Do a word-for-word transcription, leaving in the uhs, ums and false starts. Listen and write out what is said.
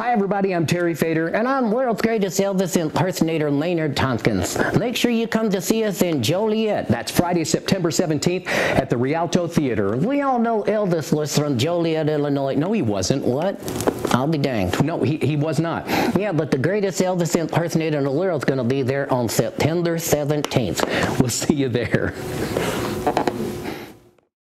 Hi everybody, I'm Terry Fator, and I'm world's greatest Elvis impersonator, Maynard Tompkins. Make sure you come to see us in Joliet. That's Friday, September seventeenth at the Rialto Theatre. We all know Elvis was from Joliet, Illinois. No, he wasn't. What? I'll be danged. No, he, he was not. Yeah, but the greatest Elvis impersonator in the world is going to be there on September seventeenth. We'll see you there.